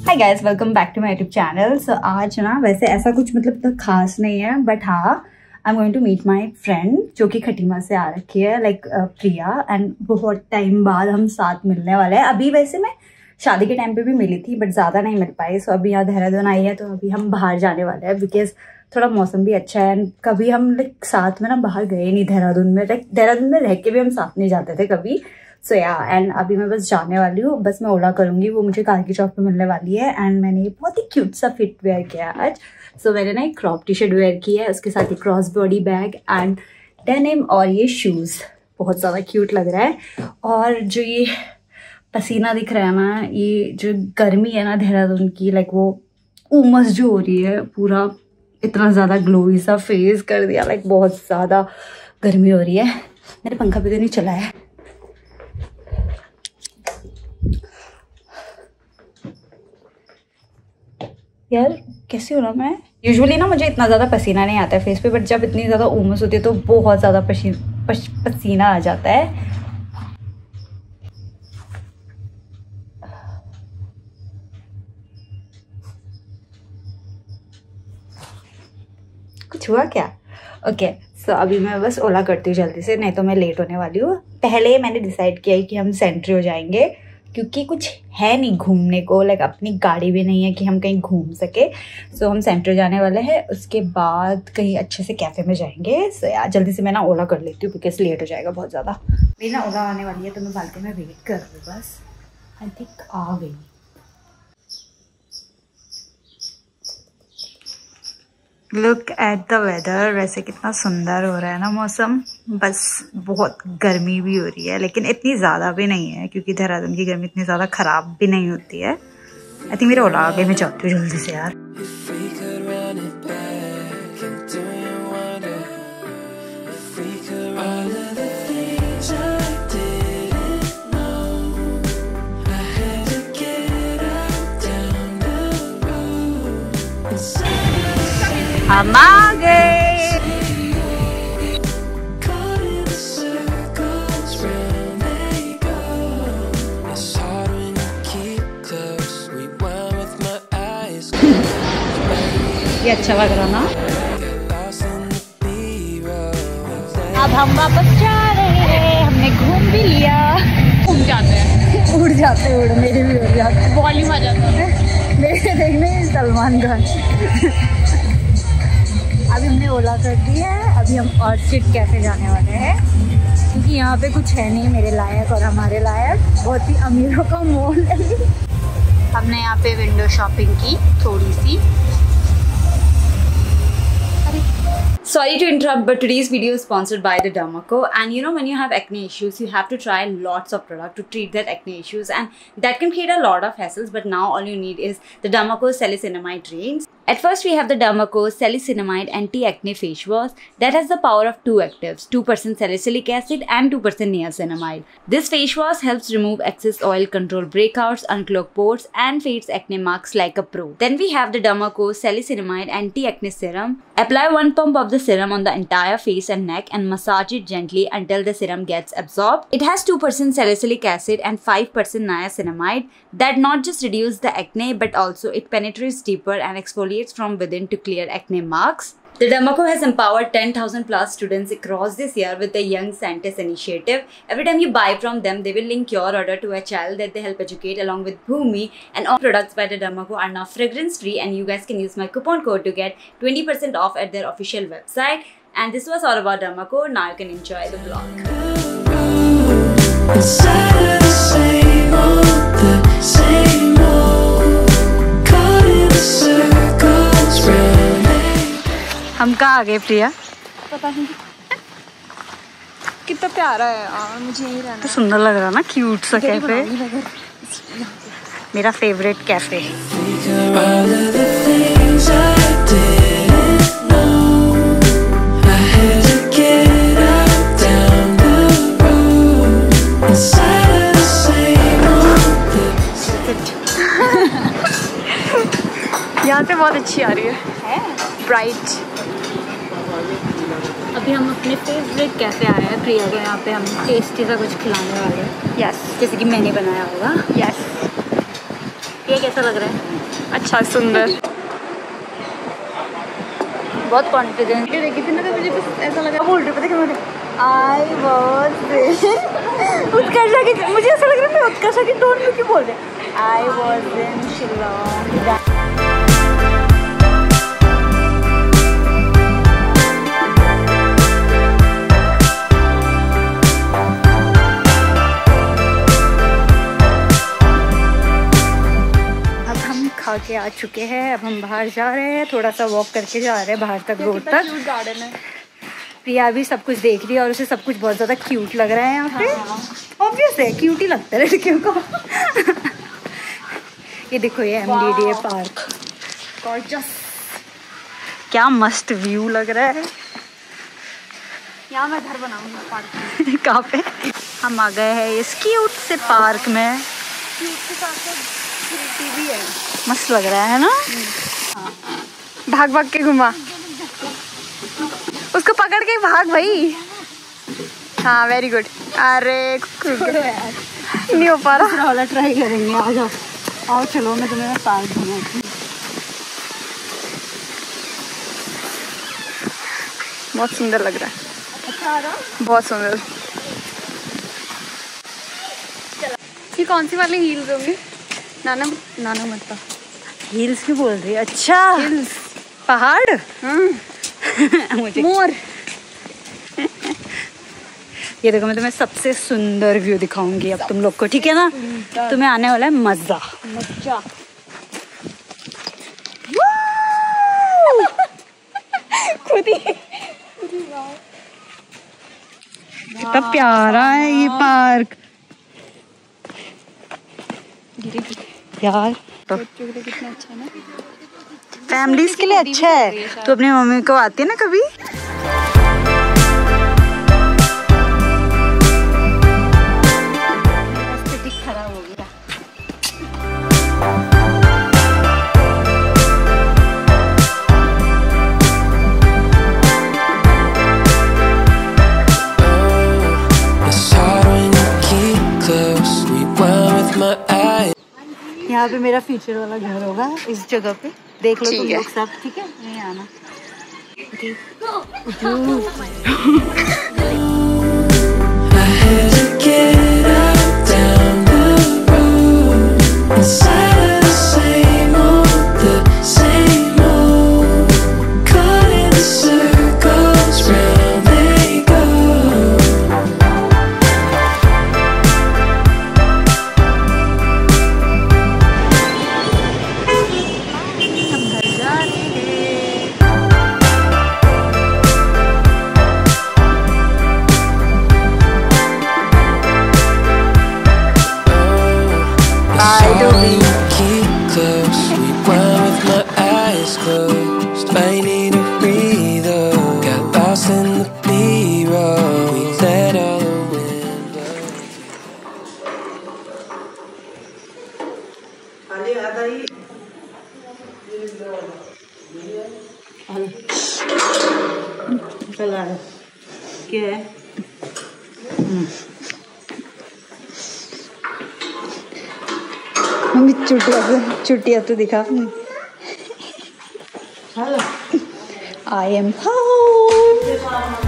Hi guys, welcome back to my YouTube channel. So आज ना वैसे ऐसा कुछ मतलब तो खास नहीं है, बट हाँ I am going to meet my friend जो कि खटीमा से आ रखी है, लाइक प्रिया। एंड बहुत टाइम बाद हम साथ मिलने वाले हैं। अभी वैसे मैं शादी के टाइम पे भी मिली थी, बट ज़्यादा नहीं मिल पाई। सो अभी यहाँ देहरादून आई है, तो अभी हम बाहर जाने वाले हैं बिकॉज थोड़ा मौसम भी अच्छा है। एंड कभी हम लाइक साथ में ना बाहर गए नहीं देहरादून में, लाइक देहरादून में रह के भी हम साथ नहीं जाते थे कभी। सो या एंड अभी मैं बस जाने वाली हूँ, बस मैं ओला करूँगी, वो मुझे कार की चौक पे मिलने वाली है। एंड मैंने बहुत ही क्यूट सा फिट वेयर किया है आज। सो मैंने ना एक क्रॉप टी शर्ट वेयर की है, उसके साथ ही cross body bag and denim और ये शूज़। बहुत ज़्यादा क्यूट लग रहा है। और जो ये पसीना दिख रहा है ना, ये जो गर्मी है ना देहरादून की, लाइक वो उमस जो हो रही है, पूरा इतना ज़्यादा ग्लोई सा फेस कर दिया, लाइक बहुत ज़्यादा गर्मी हो रही है। मेरे पंखा भी तो नहीं चला है। यार कैसी हो रहा मैं? यूजुअली ना मुझे इतना ज़्यादा पसीना नहीं आता है फेस पे, बट जब इतनी ज़्यादा उमस होती है तो बहुत ज़्यादा पसीना आ जाता है। कुछ हुआ क्या? ओके, सो अभी मैं बस ओला करती हूँ जल्दी से, नहीं तो मैं लेट होने वाली हूँ। पहले मैंने डिसाइड किया है कि हम सेंट्री हो जाएंगे, क्योंकि कुछ है नहीं घूमने को, लाइक अपनी गाड़ी भी नहीं है कि हम कहीं घूम सके। सो हम सेंटर जाने वाले हैं, उसके बाद कहीं अच्छे से कैफ़े में जाएंगे। सो यार जल्दी से मैं ना ओला कर लेती हूँ बिकॉज लेट हो जाएगा बहुत ज़्यादा। मेरी ना ओला आने वाली है, तो मैं बाल्कनी में वेट कर रही हूँ। बस आई थिंक आ गई। Look at the weather. वैसे कितना सुंदर हो रहा है ना मौसम। बस बहुत गर्मी भी हो रही है, लेकिन इतनी ज़्यादा भी नहीं है, क्योंकि देहरादून की गर्मी इतनी ज़्यादा ख़राब भी नहीं होती है। आई थिंक मेरे ओला आगे मैं जाती हूँ जल्दी से यार। हम आ गए। ये अच्छा लग रहा ना। अब हम वापस जा रहे हैं, हमने घूम भी लिया। उड़ जाते हैं, उड़ जाते उड़, मेरे भी उड़ जाते हैं। वॉल्यूम आ जाता है मेरे देखने सलमान खान। अभी हमने ओला कर दी है, अभी हम ऑर्चिड कैफ़े जाने वाले हैं, क्योंकि यहाँ पे कुछ है नहीं मेरे लायक और हमारे लायक। बहुत ही अमीरों का मॉल है। हमने यहाँ पे विंडो शॉपिंग की थोड़ी सी। Sorry to interrupt, but today's video is sponsored by the Dermaco. And you know, when you have acne issues, you have to try lots of product to treat that acne issues, and that can create a lot of hassles. But now all you need is the Dermaco Salicylamide range. At first, we have the Dermaco Salicylamide Anti-Acne Face Wash that has the power of two actives, 2% salicylic acid and 2% niacinamide. This face wash helps remove excess oil, control breakouts, unclog pores, and fades acne marks like a pro. Then we have the Dermaco Salicylamide Anti-Acne Serum. Apply 1 pump of the serum on the entire face and neck and massage it gently until the serum gets absorbed. It has 2% salicylic acid and 5% niacinamide that not just reduce the acne, but also it penetrates deeper and exfoliates from within to clear acne marks. The Dermaco has empowered 10,000 plus students across this year with the Young Scientist Initiative. Every time you buy from them, they will link your order to a child that they help educate along with Bhumi, and all products by the Dermaco are now fragrance free, and you guys can use my coupon code to get 20% off at their official website. And this was all about Dermaco. Now you can enjoy the vlog. हम कहाँ आ गए प्रिया? पता नहीं कितना प्यारा है यार, मुझे यही रहना। तो सुंदर लग रहा ना, क्यूट सा कैफे। मेरा फेवरेट कैफे। यहाँ से बहुत अच्छी आ रही है ब्राइट। अभी हम अपने फेवरेट कैफ़े आए हैं प्रिया को, यहाँ पे हम टेस्टी सा कुछ खिलाने वाले हैं। यस, जैसे कि मैंने बनाया होगा। यस, ये कैसा लग रहा है? अच्छा सुंदर। बहुत कॉन्फिडेंट देखी थी ना तो मुझे बस ऐसा लगा। बोल रही पता क्या मुझे आई वॉज उत्कर्षा की, मुझे ऐसा लग रहा है मैं उत्कर्षा की टोन में क्यों बोल रहे आई वॉज इन शिलोंग। खा के आ चुके हैं, अब हम बाहर जा रहे हैं, थोड़ा सा वॉक करके जा रहे हैं बाहर तक, रोड तक। गार्डन है। प्रिया भी सब कुछ देख रही है और उसे सब कुछ बहुत ज़्यादा क्यूट लग रहा है यहाँ पे। ऑब्वियस है, क्यूट ही लगता है लड़कियों को। ये देखो ये MDDA पार्क, गॉर्जियस, क्या मस्त व्यू लग रहा है। यहाँ मैं घर बनाऊंगा पार्क में। कहाँ पे? हम आ गए हैं इस क्यूट से पार्क में। क्यूट के साथ भी है, मस्त लग रहा है ना। भाग भाग के घुमा, उसको पकड़ के भाग भाई। हाँ वेरी गुड। अरे नहीं हो पा रहा। वाला ट्राई करेंगे, आ जाओ। आओ चलो, मैं तुम्हें पार्क घुमाती हूँ। बहुत सुंदर लग रहा है। अच्छा आ रहा? बहुत सुंदर। ये कौन सी वाली हील्स होंगी? नाना नाना मत। हिल्स क्यों बोल रही है? अच्छा हिल्स, पहाड़। मुझे मोर। ये देखो, मैं तुम्हें सबसे सुंदर व्यू दिखाऊंगी अब तुम लोग को, ठीक है ना? तुम्हें आने वाला है मजा। मजा। खुद ही कितना प्यारा है ये पार्क यार। कितना अच्छा है ना, फैमिलीज के लिए अच्छा है। तो अपनी मम्मी को आती है ना कभी। खराब हो गया। यहाँ पे मेरा फ्यूचर वाला घर होगा, इस जगह पे। देख लो तुम लोग सब, ठीक है? नहीं आना। I need a breather. Got lost in the B-roll. We let all the wind blow. क्या है? मम्मी चुटिया तो दिखा। I am home.